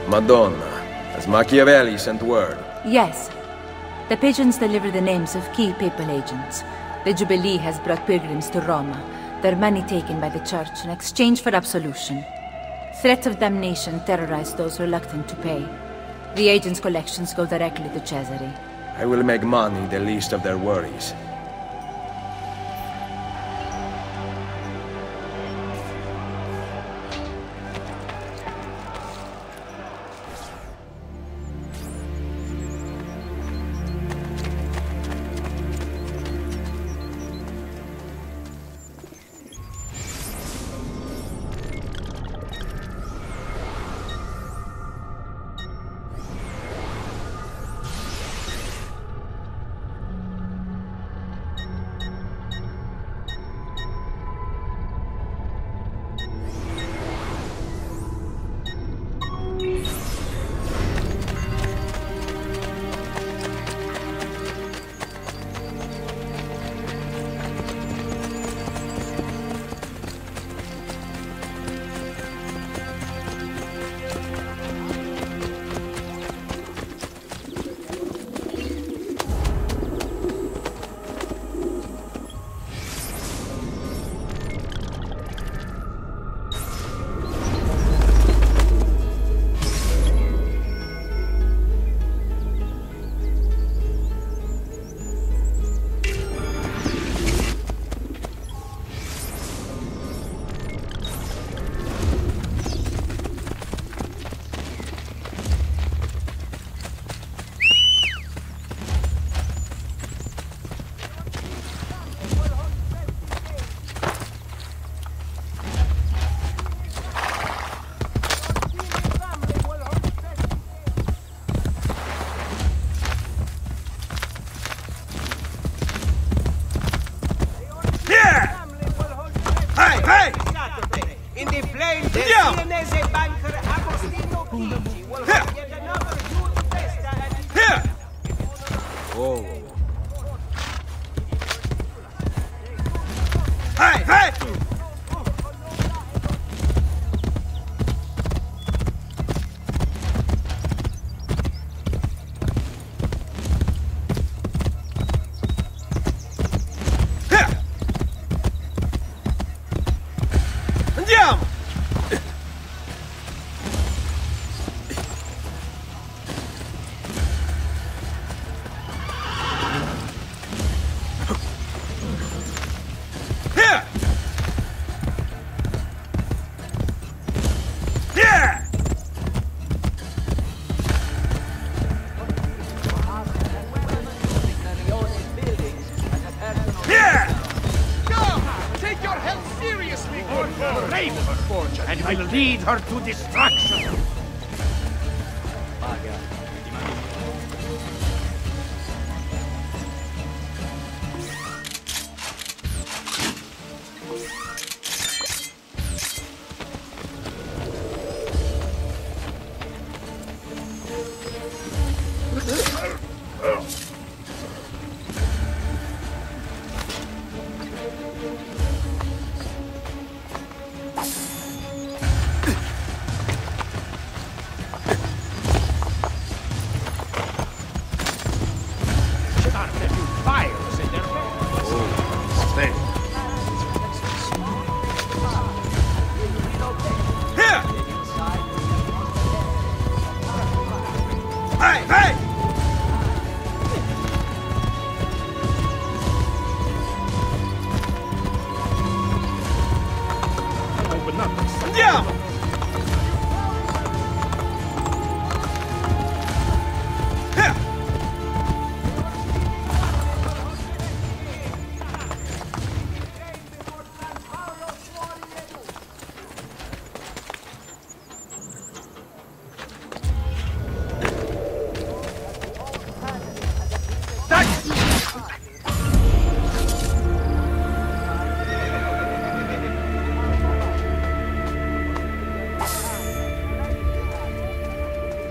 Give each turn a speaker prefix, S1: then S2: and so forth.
S1: Madonna, has Machiavelli sent word?
S2: Yes. The pigeons deliver the names of key papal agents. The Jubilee has brought pilgrims to Roma, their money taken by the church in exchange for absolution. Threats of damnation terrorize those reluctant to pay. The agents' collections go directly to Cesare.
S1: I will make money the least of their worries.
S3: And I'll lead her to destruction!
S1: Hey!